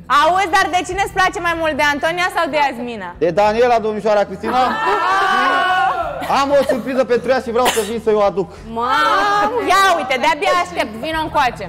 Auzi, dar de cine îți place mai mult, de Antonia sau de Iasmina? De Daniela, domnișoara Cristina. Am o surpriză pentru ea și vreau să vin să-i o aduc. Ia uite, de-abia aștept, vino încoace.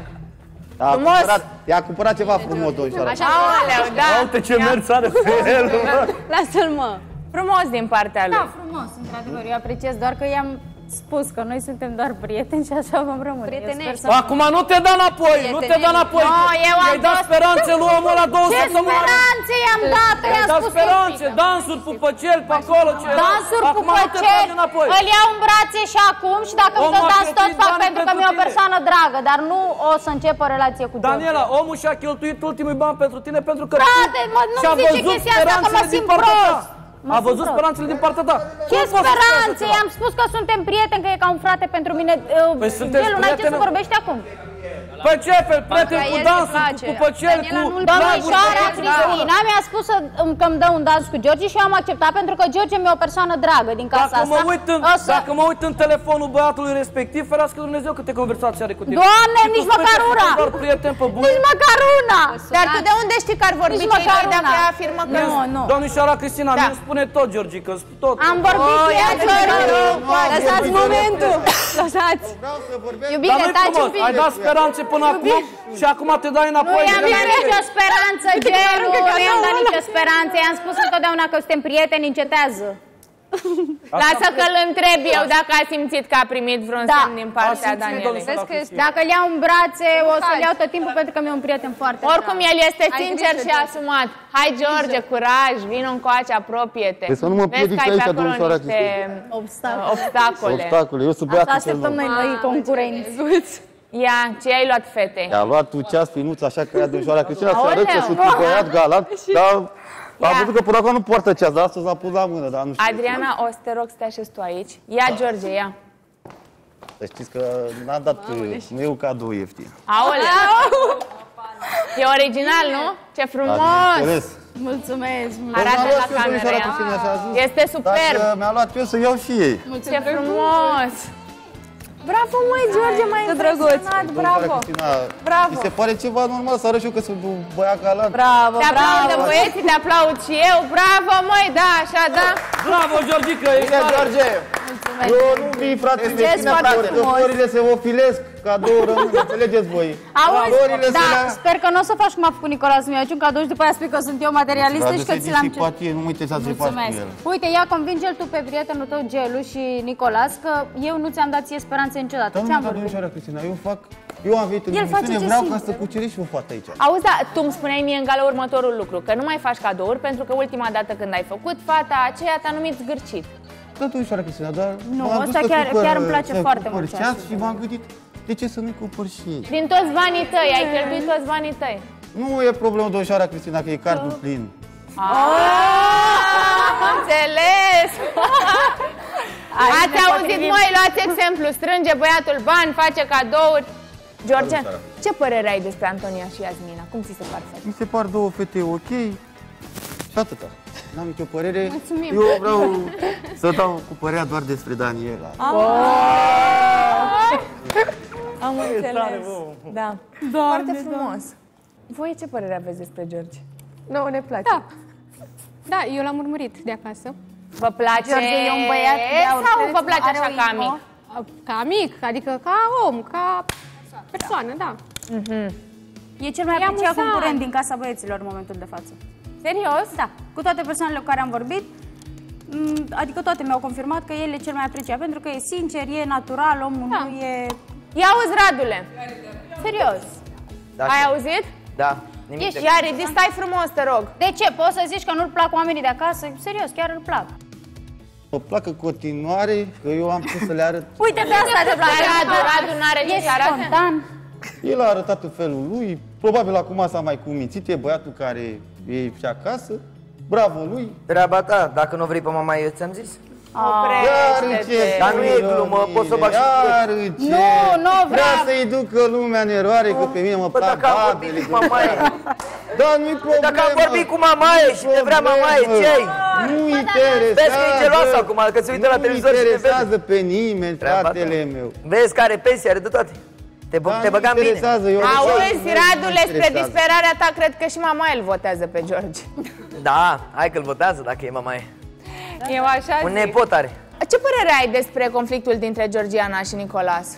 I-a cumpărat ceva frumos, domnișoara. Aoleu, da. Uite ce mers are pe el. Lasă-l, mă. Frumos din partea lui. Da, frumos, într-adevăr. Eu apreciez, doar că i-am spus că noi suntem doar prieteni și așa vom rămâne. Prietenești. Acum nu te da înapoi, nu te da înapoi. I-ai dat speranțe lui omul ăla 2 săptămâni. Ce speranțe i-am dat? I-am spus speranțe, dansuri, pupăceli pe acolo. Dansuri, pupăceli, îl iau în brațe și acum și dacă îmi tot dați tot fac pentru că mi-e o persoană dragă, dar nu o să încep o relație cu George. Daniela, omul și-a cheltuit ultimii bani pentru tine pentru că frate, nu-mi zice chestia asta că mă simt prost. A văzut speranțele din partea ta. Ce speranțe? I-am spus că suntem prieteni, că e ca un frate pentru mine. Gelu, n-ai ce să vorbești acum? Păi ce, prieteni cu dansuri, cu păceli, cu... Domnișoara Cristina mi-a spus că îmi dă un dans cu George și eu am acceptat pentru că George mi-e o persoană dragă din casa asta. Dacă mă uit în telefonul băiatului respectiv, ferească Dumnezeu câte conversații are cu tine. Doamne, nici măcar una! Nici măcar una! Dar tu de unde știi că ar vorbi cei doi dacă ea afirmă că nu? Domnișoara Cristina, mi-mi spune tot, Georgica, tot. Am vorbit cu ea, George! Lăsați momentul! Lăsați! Iubică, taci un pic! Ai dat speranțe până acum și acum te dai înapoi. Nu i-am dat nicio speranță, Gelu, nu i-am dat nicio speranță. I-am spus întotdeauna că suntem prieteni, încetează. Lasă că îl întreb eu dacă a simțit că a primit vreun semn din partea Danielei. Dacă îl iau în brațe, o să-l iau tot timpul pentru că mi-e un prieten foarte drag. Oricum, el este sincer și asumat. Hai, George, curaj, vino încoace, apropie-te. Să nu mă piedici aici, domnișoara Cristina. Obstacole. Eu sunt beatul cel nou. Asta așteptăm noi concurenți. Ia, ce ai luat, fete? I-a luat tu ceas finuț, așa că ea, domnișoara Cristina, să arăt că sunt un băiat galant, dar am văzut că până acum nu poartă ceas, dar astăzi l-a pus la mână, dar nu știu. Adriana, o să te rog să te așezi tu aici. Ia, George, ia. Să știți că n-am dat, nu e un cadou ieftin. Aoleu! E original, nu? Ce frumos! Mulțumesc! Arată la cameră, este superb! Dacă mi-a luat eu să iau și ei. Ce frumos! Bravo, măi, George, m-ai impresionat, bravo! Bravo! Mi se pare ceva normal să arăt și eu că sunt un băiat galant. Bravo, te aplaudă băieții, te aplaud și eu, bravo, măi, da, așa, da! Bravo, Georgica! Bine, George! Eu nu vii, frate, că florile se ofilesc, cadou rămâne, înțelegeți voi? Auzi, da, sper că nu o să faci cum a făcut Nicola să-mi iau un cadou și după aia spui că sunt eu materialistă și că ți l-am simpatie, nu mă interesează ce faci cu el. Uite, ia convinge-l tu pe prietenul tău, Gelu și Nicolas, că eu nu ți-am dat ție speranțe niciodată. Ce-am vorbit? Domnișoara Cristina, eu am venit în emisiune, vreau ca să cucerești o fată aici. Auzi, da, tu îmi spuneai mie în gală următorul lucru, că nu mai faci cadouri pentru că ultima dată când ai făcut, fata aceea te-a numit zgârcit. Da, domnișoara Cristina, dar nu, asta chiar îmi place foarte mult. Și m-am gândit, de ce să nu-i cumpăr și ei? Din toți banii tăi, ai cheltuit toți banii tăi. Nu e problemă, domnișoara Cristina, că e cardul plin. Înțeles! Ați auzit, măi, luați exemplu, strânge băiatul bani, face cadouri. George, ce părere ai despre Antonia și Iasmina? Cum ți se par fete? Mi se par două fete ok și atâta. N-am nicio părere. Mulțumim. Eu vreau să dau cu părerea doar despre Daniela. Am înțeles. Da. Foarte frumos. Voi ce părere aveți despre George? Nu, ne place. Da, eu l-am urmărit de acasă. Vă place? George e un băiat sau vă place așa ca amic? Ca amic, adică ca om, ca persoană, da. E cel mai apreciat concurent din casa băieților în momentul de față. Serios? Da. Cu toate persoanele cu care am vorbit, adică toate mi-au confirmat că el e cel mai apreciat, pentru că e sincer, e natural, omul nu e... Ia auzi, Radule! Serios? Da, ai auzit? Da. Iar stai frumos, te rog. De ce? Poți să zici că nu-l plac oamenii de acasă? Serios, chiar îl plac. Mă plac în continuare, că eu am ce să le arăt. Uite, pe asta te place. Radu n-are ce să arate? Spontan. El a arătat în felul lui, probabil acum s-a mai cumințit, e băiatul care e și acasă. Bravo lui. Treaba ta, dacă nu vrei pe mama, eu ți-am zis. Oprește-te! Dar nu e glumă, pot să bag și tu. Nu vrea să-i ducă lumea în eroare, că pe mine mă plac babele. Dar nu-i problemă. Dacă am vorbit cu mamaie și te vrea mamaie, ce-ai? Nu interesează. Vezi că e geloasă acum, că se uită la televizor și te vede. Nu interesează pe nimeni, fratele meu. Vezi că are pensie, are de toate. Te băgam bine. Auzi, Radule, spre disperarea ta, cred că și mama îl votează pe George. Da, hai că-l votează dacă e mamaie. Eu așa Un nepot are. Ce părere ai despre conflictul dintre Georgiana și Nicolas?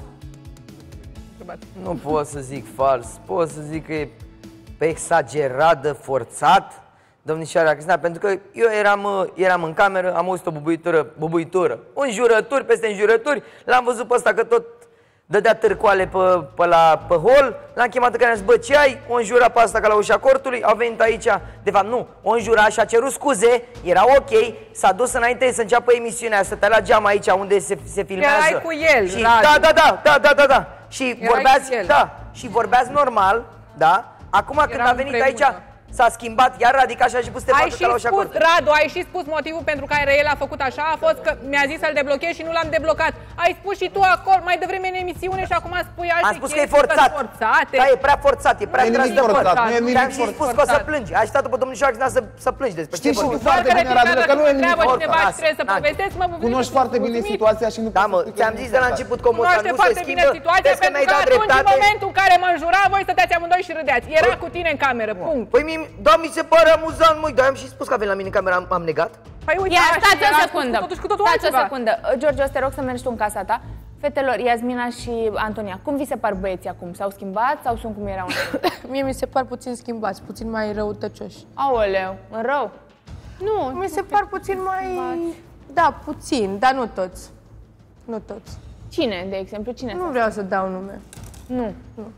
Nu pot să zic fals, pot să zic că e exagerat, forțat, domnișoara Cristina, pentru că eu eram în cameră, am auzit o bubuitură, înjurături peste înjurături, l-am văzut pe ăsta că tot dădea târcoale pe hol, l-am chemat în care am zis, bă, ce ai? O înjura pe asta ca la ușa cortului, au venit aici, de fapt nu, o înjura și a cerut scuze, era ok, s-a dus înainte să înceapă emisiunea, stătea la geam aici unde se filmează. Erai cu el, și da. Și vorbeați normal, da? Acum când a venit aici, s-a schimbat iar radical și a început să te facă ca la ușa cortului. Radu, ai și spus motivul pentru care el a făcut așa, a fost că mi-a zis să-l deblochez și nu l-am deblocat. Ai spus și tu acolo mai devreme în emisiune și acum spui alte chestii. Am spus că e forțat. Da, e prea forțat, e prea tras de păr. Te-am și spus că o să plângi. Ai stat pe domnișoara Cristina să plângi despre ce vorbi. Știi foarte bine, Radule, că nu e nimic forțat. Cunoști foarte bine situația și nu poți să spui. Ți-am zis de la început că omul ăsta nu se schimbă. Vezi că mi-ai dat dreptate. În momentul în care mă înjura, voi stăteați amândoi și râdeați. Era cu tine în cameră, punct. Păi mi se pare amuzant, măi, dar am și spus că a venit la mine în cameră, am negat. Păi uite, stați o secundă. Stați o secundă. George, o să te rog să mergi tu în casa ta. Fetelor, Iasmina și Antonia, cum vi se par băieții acum? S-au schimbat sau sunt cum erau? Mie mi se par puțin schimbați, puțin mai răutăcioși. Aoleu, în rău? Nu, mi se par puțin mai... Da, puțin, dar nu toți. Nu toți. Cine, de exemplu? Cine? Nu vreau să dau nume. Nu.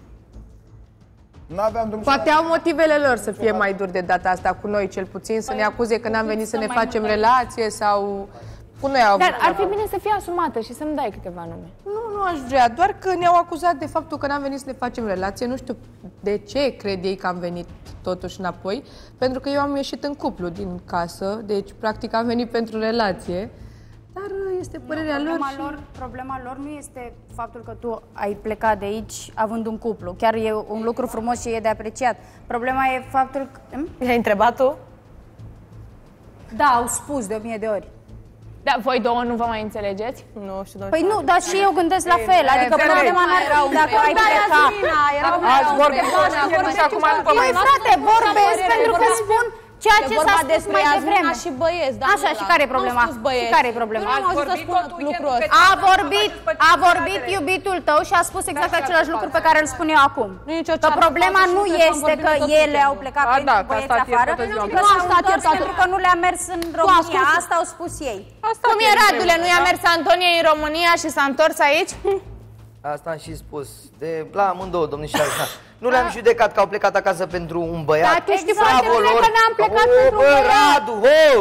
Poate au motivele lor să fie mai duri de data asta cu noi, cel puțin, să ne acuze că n-am venit să ne facem relație sau... Dar ar fi bine să fie asumată și să-mi dai câteva nume. Nu aș vrea, doar că ne-au acuzat de faptul că n-am venit să ne facem relație. Nu știu de ce cred ei că am venit totuși înapoi, pentru că eu am ieșit în cuplu din casă, deci practic am venit pentru relație. Dar este părerea lor. Problema lor nu este faptul că tu ai plecat de aici având un cuplu. Chiar e un lucru frumos și e de apreciat. Problema e faptul că... I-ai întrebat tu? Da, au spus de 1000 de ori. Da, voi două nu vă mai înțelegeți? Nu știu. Păi nu, dar și eu gândesc la fel. Adică problema n-ar fi dacă ai plecat. Ați vorbit și acum după mine. Păi frate, vorbesc pentru că spun ceea ce s-a spus mai devreme. Și băieți, da. Așa, și care e problema? Și care e problema? A vorbit iubitul tău și a spus exact același lucru pe care îl spun eu acum. Că problema nu este că ele au plecat pentru băieți afară, că s-au întors pentru că nu le-a mers în România. Asta au spus ei. Cum e, Radule? Nu i-a mers Antonia în România și s-a întors aici? Asta am și spus, la amândouă, domnișoară. Nu le-am judecat că au plecat acasă pentru un băiat. Dar tu știi foarte bine că n-am plecat pentru un băiat. Radu,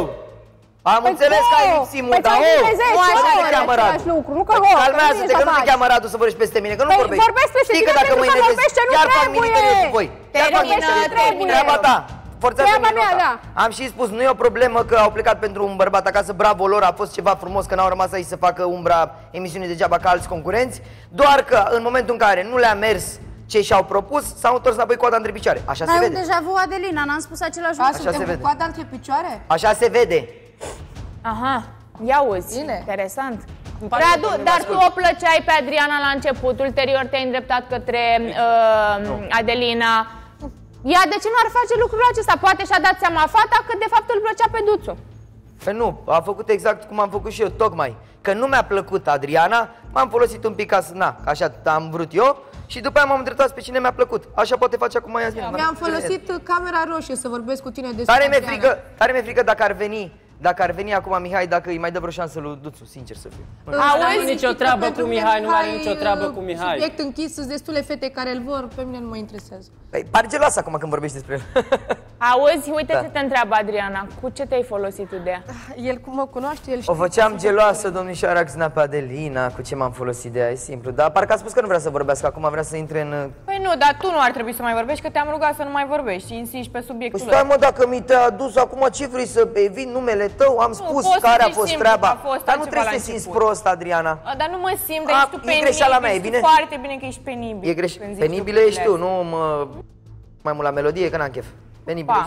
am înțeles că ai lipsit mult, dar nu te cheamă Radu. Calmează-te că nu te cheamă Radu să vorbești peste mine, că nu vorbești. Știi că dacă mâine vezi, chiar fac mini-interviu cu voi. Treaba ta. Forțează-mi nota. Am și spus, nu e o problemă că au plecat pentru un bărbat acasă, bravo lor, a fost ceva frumos că n-au rămas aici să facă umbra emisiunii degeaba ca alți concurenți, doar că în momentul în care nu le-a mers ce și-au propus, s-au întors înapoi coada între picioare. Așa se vede. Dar deja vu, Adelina, n-am spus același lucru. Așa se vede. Coada între picioare? Așa se vede. Aha, ia uzi, interesant. Radu, dar tu o plăceai pe Adriana la început, ulterior te-ai îndreptat către Adelina. Ea de ce nu ar face lucrul acesta? Poate și-a dat seama fata că de fapt îl plăcea pe Duțu. Păi nu, a făcut exact cum am făcut și eu, tocmai. Că nu mi-a plăcut Adriana, m-am folosit un pic ca să, așa am vrut eu. Și după aia m-am îndreptat pe cine mi-a plăcut. Așa poate face acum Iasmina. Mi-am folosit camera roșie să vorbesc cu tine despre Tare mi-e frică dacă ar veni acum Mihai, dacă îi mai dă vreo șansă lui Duțu, sincer să fiu. Nu are nicio treabă cu Mihai, nu are nicio treabă cu Mihai. Subiect închis, sunt destule fete care îl vor, pe mine nu mă interesează. Păi, pare geloasă acum când vorbești despre el. Auzi, uite ce te întreabă Adriana, cu ce te-ai folosit tu de ea? El cum mă cunoaște, el știe. O făceam geloasă, domnișoara Cristina, pe Adelina, cu ce m-am folosit de ea, e simplu. Dar parcă a spus că nu vrea să vorbească, acum vrea să intre în... Păi nu, dar tu nu ar trebui să mai vorbești, că te-am rugat să nu mai vorbești și insiști pe subiectul ăsta. Stai mă, dacă mi te-a adus acum, ce vrei să evit numele tău? Am spus care a fost treaba. Dar nu trebuie să te simți prost, Adriana. Dar nu mă simt, deci tu penibil. E greșeala mea, e bine? Foarte bine că ești penibil. Penibilă ești tu, nu mai mult la melodie, că n-am chef. Penibil ești tu.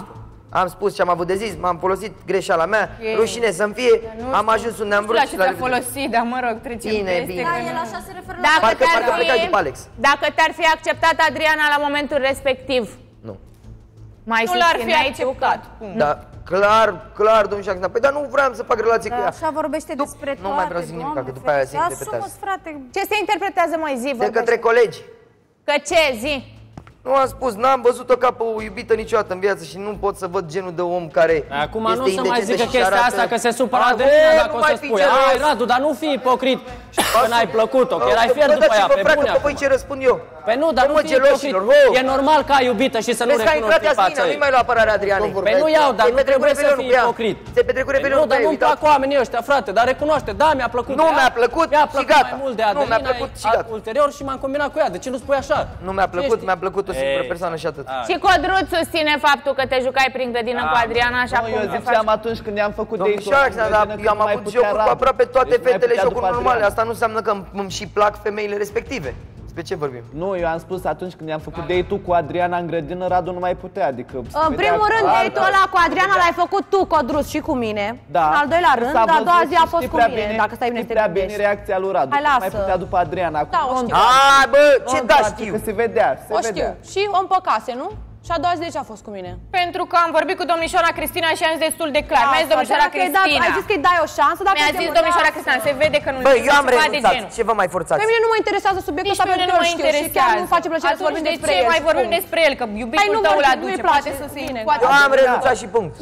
Am spus ce am avut de zis, m-am folosit greșeala mea, rușine să-mi fie, am ajuns unde am vrut. Nu știu la ce te-a folosit, dar mă rog, trecem peste. Bine. Da, el așa se referă la... Parcă plecai după Alex. Dacă te-ar fi acceptat Adriana la momentul respectiv, nu. Mai nu l-ar fi acceptat. Da, clar, domnul Șaxina. Păi dar nu vreau să fac relație cu ea. Așa vorbește despre toate, nu mai vreau să zic nimic, că după aia se interpretează. Ce se interpretează, mai zi? De către colegi. Că ce, zi? Nu am spus, n-am văzut-o ca pe o iubită niciodată în viață și nu pot să văd genul de om care acum este nu să mai zică chestia asta că se supără Adelina dacă o să spui. Hai, Radu, dar nu fi ipocrit că n-ai plăcut-o, că erai fier după ea, pe bune. Păi ce răspund eu? Păi nu, dar nu fi ipocrit. E normal că ai iubită și să nu recunoști pe fața ei. Nu mai lua apărarea Adrianei. Păi nu iau, dar nu trebuie să fii ipocrit. Se petrecu revelionul. Nu, dar nu-mi plac oamenii ăștia, frate, dar recunoaște, da, mi-a plăcut. Nu mi-a plăcut și gata. Mai mult de Adelina ulterior și m-am combinat cu ea. De ce nu spui așa? Nu mi-a plăcut, mi-a plăcut o singură persoană și atât. Și Codruț susține faptul că te jucai prin grădină cu Adriana, așa cum eu ziceam atunci când i-am făcut date-ul. Eu am avut jocuri cu aproape toate fetele, jocuri normale. Asta nu înseamnă că îmi și plac femeile respective. Despre ce vorbim? Nu, eu am spus atunci când i-am făcut date-ul cu Adriana în grădină, Radu nu mai putea, adică... În primul rând, date-ul ăla cu Adriana l-ai făcut tu, Codruț, și cu mine. Da. În al doilea rând, a doua zi a fost cu mine, dacă stai bine să te prea gândești. bine reacția lui Radu, Hai, nu mai lasă. putea după Adriana. Da, o știu. Hai, bă, ce da știu? Că se vedea, se O vedea. știu. Și o împăcase, nu? Și a doua zi de ce a fost cu mine? Pentru că am vorbit cu domnișoara Cristina și am zis destul de clar. Mi-a zis domnișoara Cristina. Ai zis că-i dai o șansă, dacă Mi-a zis domnișoara Cristina, se vede că nu Băi, eu am ceva de renunțat, genul. ce vă mai forțați? Pe mine nu mă interesează subiectul ăsta, pentru că eu știu și chiar nu face plăcere să vorbim despre el. De ce mai vorbim despre el? Că iubitul tău îl aduce, poate să se... Eu am renunțat și punct.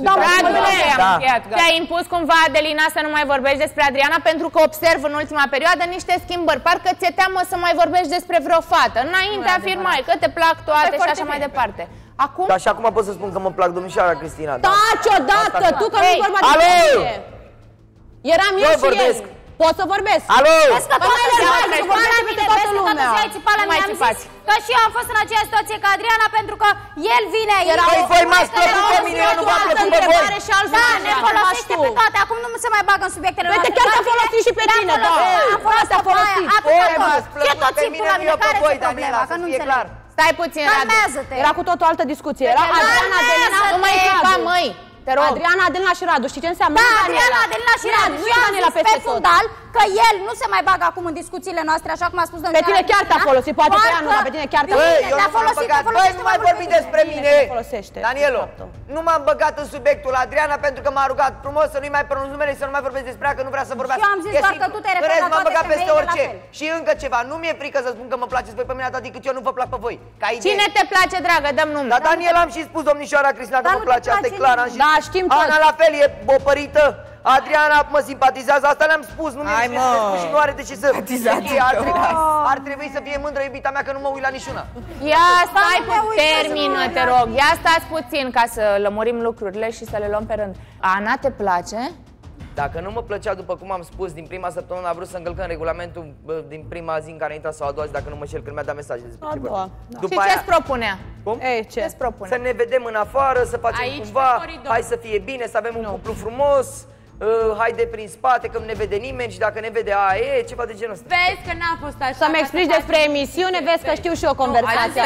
Te-a impus cumva, Adelina, să nu mai vorbești despre Adriana pentru că observ în ultima perioadă niște schimbări. Parcă ți-e teamă să mai vorbești despre vreo fată. Înainte afirmai că te plac toate și așa mai departe. Acum? Dar și acum pot să spun că mă plac domnișoara Cristina. Taci odată, tu că nu vorba de mine. Eram eu și el. Pot să vorbesc. Alo! Vezi că toată zi ai țipat la mine, am zis că și eu am fost în aceeași situație ca Adriana pentru că el vine aici. Păi voi m-ați plăcut pe mine, eu nu v-am plăcut pe voi. Da, ne folosește pe toate, acum nu se mai bagă în subiectele noastre. Uite, chiar te-a folosit și pe tine, da. Am folosit pe aia, atâta tot. Ce tot țipul la mine, care e problema, că nu înțeleg. Stai puțin, Radu. Calmează-te. Era cu tot o altă discuție. Era Adriana, Adelina, Nu mai țipa, măi! Te rog. Adriana, Adelina și Radu. Știi ce înseamnă? Da, Adriana, Adelina și Radu. Nu e Daniela peste tot. Fundal că el nu se mai bagă acum în discuțiile noastre, așa cum a spus domnul. Pe tine chiar te-a folosit, poate pe ea nu, dar pe tine chiar te-a Băi, folosit. eu nu m-am băgat, băi, nu mai vorbi despre mine! Folosește. Danielo, nu m-am băgat în subiectul Adriana pentru că m-a rugat frumos să nu-i mai pronunț numele și să nu mai vorbesc despre ea, că nu vrea să vorbească. Și eu am zis doar că tu te referi la toate femeile la fel. Și încă ceva, nu mi-e frică să spun că mă placeți voi pe mine atât cât eu nu vă plac pe voi. Cine te place, dragă? Dăm nume. Dar Daniel am și spus domnișoara Cristina că mă place, asta e clar, am și Da, știm tot. Ana la fel e bopărită. Adriana mă simpatizează, asta le-am spus, nu mi-e și nu are de ce să ar trebui să fie mândră iubita mea că nu mă uit la niciuna. Ia stai, termină, te rog. Ia stați puțin ca să lămurim lucrurile și să le luăm pe rând. Ana, te place? Dacă nu mă plăcea, după cum am spus, din prima săptămână a vrut să încălcăm regulamentul din prima zi în care a intrat sau a doua zi, dacă nu mă șel, când mi-a dat mesaje despre ce vorbim. Și ce-ți propunea? Cum? Ce-ți propunea? Să ne vedem în afară, să facem cumva, hai să fie bine, să avem un cuplu frumos, haide prin spate, că nu ne vede nimeni și dacă ne vede ceva de genul ăsta. Vezi că n-a fost așa. Să-mi explici despre emisiune, vezi că știu și eu conversația.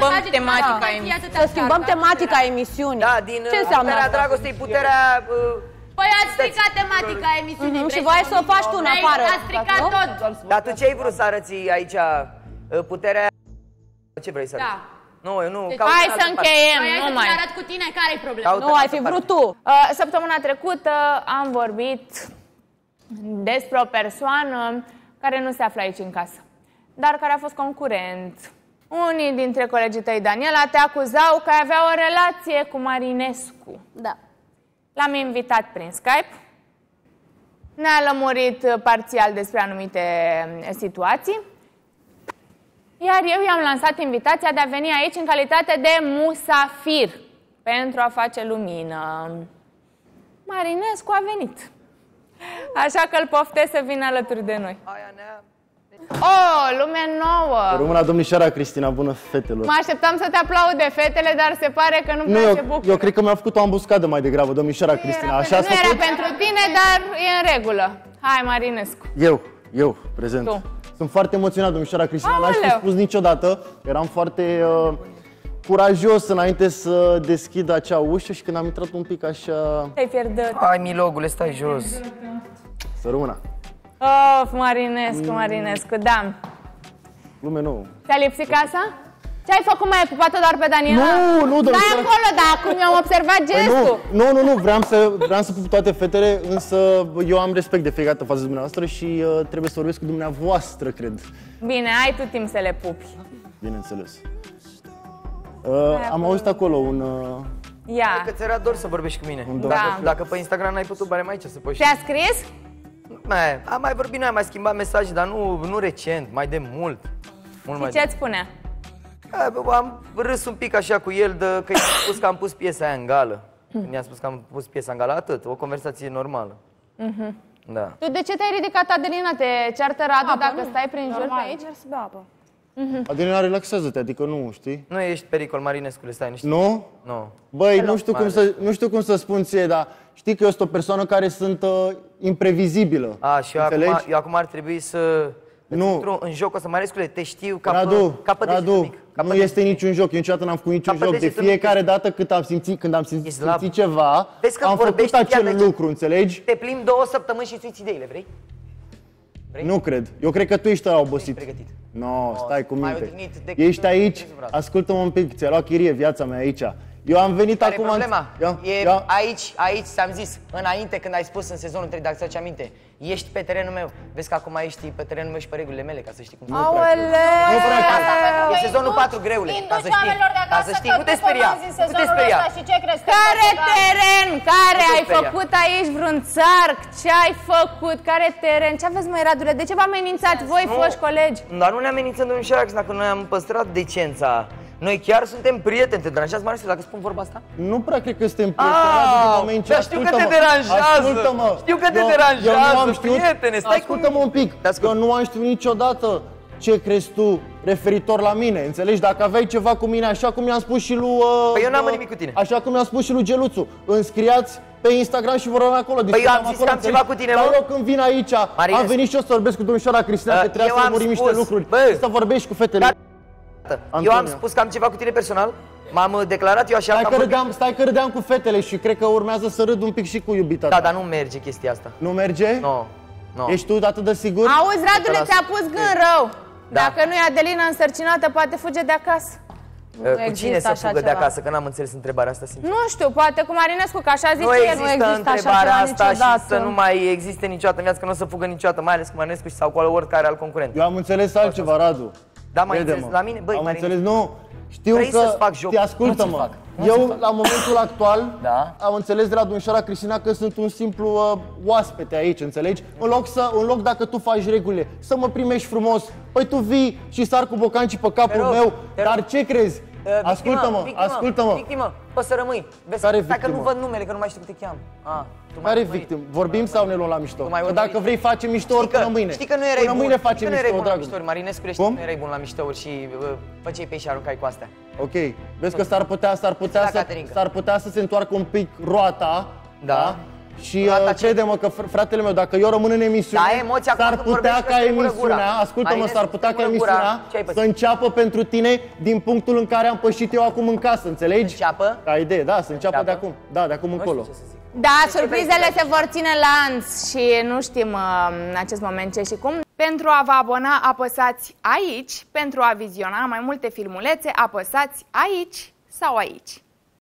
Să schimbăm tematica emisiunii. Da, din ce înseamnă puterea asta? dragostei, puterea... Păi ați stricat tematica emisiunii. Și voiai să o faci tu în afară. Ați stricat tot. Dar tu ce ai vrut să arăți aici? Puterea... Ce vrei să arăți? Da. Nu, eu nu. Hai să încheiem, Hai nu să mai. arăt cu tine care-i problema. Nu, ai fi vrut tu. Săptămâna trecută am vorbit despre o persoană care nu se află aici în casă, dar care a fost concurent. Unii dintre colegii tăi, Daniela, te acuzau că ai avea o relație cu Marinescu. Da. L-am invitat prin Skype, ne-a lămurit parțial despre anumite situații, iar eu i-am lansat invitația de a veni aici în calitate de musafir pentru a face lumină. Marinescu a venit. Așa că îl poftesc să vină alături de noi. Lume nouă! Rămâna domnișoara Cristina, bună fetelor! Mă așteptam să te aplaude fetele, dar se pare că nu prea se bucură. Eu cred că mi-a făcut o ambuscadă mai degrabă, domnișoara Cristina. Așa nu era pentru tine, dar e în regulă. Hai, Marinescu. Eu, prezent. Tu. Sunt foarte emoționat, domnișoara Cristina, n-aș fi spus niciodată. Eram foarte curajos înainte să deschid acea ușă și când am intrat un pic așa... Te-ai pierdut. Hai, Milogule, stai jos. Să rămână. Of, Marinescu, da. Lume nouă. Ți-a lipsit casa? Ce ai făcut, mai ai pupat-o doar pe Daniela? Nu, Stai acolo, dar acum eu am observat gestul. Nu, vreau să pup toate fetele, însă eu am respect de fiecare dată față de dumneavoastră și trebuie să vorbesc cu dumneavoastră, cred. Bine, ai tu timp să le pupi. Bineînțeles. Am auzit acolo un... Ia. Că ți-era dor să vorbești cu mine. Da. Dacă pe Instagram n-ai putut, bare mai aici să poți. Te-a scris? Am mai vorbit, noi am mai schimbat mesaje, dar nu recent, mai de mult. Și ce-ți spunea? Am râs un pic așa cu el, că i-am spus că am pus piesa aia în gală. Când i-am spus că am pus piesa în gală, atât, o conversație normală. Da. Tu de ce te-ai ridicat, Adelina? Te ceartă Radu dacă stai prin jur pe aici? Să bea apă. Adelina, relaxează-te, adică nu, știi? Nu ești pericol, Marinescule, stai niște. Nu? Nu. Băi, nu știu cum să spun ție, dar știi că eu sunt o persoană care sunt imprevizibilă. Și eu acum ar trebui să... Nu. În joc o să Marinescule, te știu ca Radu, nu este niciun joc, eu niciodată n-am făcut niciun joc. De fiecare dată când am simțit ceva, am făcut acel lucru, înțelegi? Te plimbi 2 săptămâni și îți uiți ideile, vrei? Nu cred. Eu cred că tu ești ăla obosit. Nu, stai cu minte. Ești aici, ascultă-mă un pic, ți-a luat chirie viața mea aici. Eu am venit acum... Care e problema? Aici ți-am zis, înainte când ai spus în sezonul 3, dacă ți-aduce aminte, ești pe terenul meu. Vezi că acum ești pe terenul meu și pe regulile mele, ca să știi cum se Aoleu! E sezonul 4, greule, ca să știi. Ca să știi, nu te speria. Nu te speria. Care teren? Care ai făcut aici vreun țarc? Ce ai făcut? Care teren? Ce aveți, măi, Radule? De ce v-am amenințat voi, foști colegi? Dar nu ne amenințăm, domnul Șarax, dacă noi am păstrat decența. Noi chiar suntem prieteni, te deranjează, Marinescu, dacă spun vorba asta? Nu prea cred că suntem prieteni, dar știu că te deranjează! Știu că te deranjează, prietene, stai cu... Ascultă-mă un pic, eu nu am știut niciodată ce crezi tu referitor la mine, înțelegi? Dacă aveai ceva cu mine, așa cum i-am spus și lui... Păi eu n-am nimic cu tine. Așa cum i-am spus și lui Geluțu, înscriați pe Instagram și vor rămâne acolo. Păi eu am zis că am ceva cu tine, mă? Dar eu când vin aici, am venit și eu să vorbesc cu domnișoara Cristina, că trebuia să lămurim niște lucruri. Să vorbești cu fetele. Eu am spus că am ceva cu tine personal? M-am declarat eu așa Stai că râdeam cu fetele și cred că urmează să râd un pic și cu iubita ta. Da, dar nu merge chestia asta. Nu merge? Nu. Ești tu atât de sigur? Auzi, Radule, ți-a pus gând rău. Dacă nu e Adelina însărcinată, poate fuge de acasă. Cu cine să fugă de acasă? Că n-am înțeles întrebarea asta, sincer. Nu știu, poate cu Marinescu, că așa zice el. Nu există întrebarea asta și să nu mai existe niciodată în viață, că nu o să fugă niciodată, mai ales cu Marinescu sau cu oricare alt concurent. Eu am înțeles altceva, Radu. Da, mai înțeles la mine? Băi, am înțeles, nu. Știu că, ascultă-mă, eu la momentul actual am înțeles de la domnișoara Cristina că sunt un simplu oaspete aici, înțelegi? În loc dacă tu faci regulile, să mă primești frumos, păi tu vii și sar cu bocancii pe capul meu, dar ce crezi? Ascultă-mă. Victimă, poți să rămâi. Vezi, stai că nu văd numele, că nu mai știu cum te cheamă. Care victimă? Vorbim sau ne luăm la mișto? Că dacă vrei facem mișto ori până mâine. Știi că nu erai bun. Până mâine facem mișto, dragul. Marinescu, știi că nu erai bun la miștouri și făceai pe ei și aruncai cu astea. Ok. Vezi că s-ar putea să se întoarcă un pic roata. Da. Și crede-mă că fratele meu, dacă eu rămân în emisiune, s-ar putea ca emisiunea, ascultă-mă, s-ar putea ca emisiunea să înceapă pentru tine din punctul în care am pășit eu acum în casă, înțelegi? Să înceapă? Ca idee, da, să înceapă de acum. Da, de acum încolo. Da, surprizele se vor ține lanț și nu știm în acest moment ce și cum. Pentru a vă abona, apăsați aici. Pentru a viziona mai multe filmulețe, apăsați aici sau aici.